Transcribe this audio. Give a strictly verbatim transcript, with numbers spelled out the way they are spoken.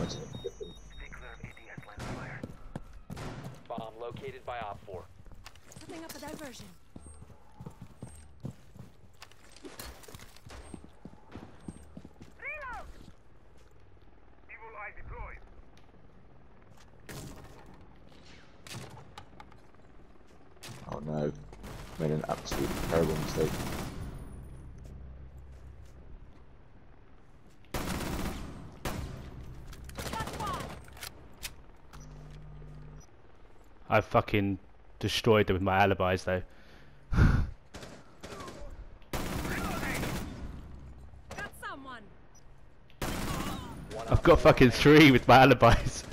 side. Stay clear of A D S line of fire. Bomb located by Op four. Setting up a diversion. Reload! Evil eye deployed. Oh no, made an absolutely terrible mistake. I fucking destroyed them with my alibis though. Got someone. One I've Op got four fucking remaining. three with my alibis.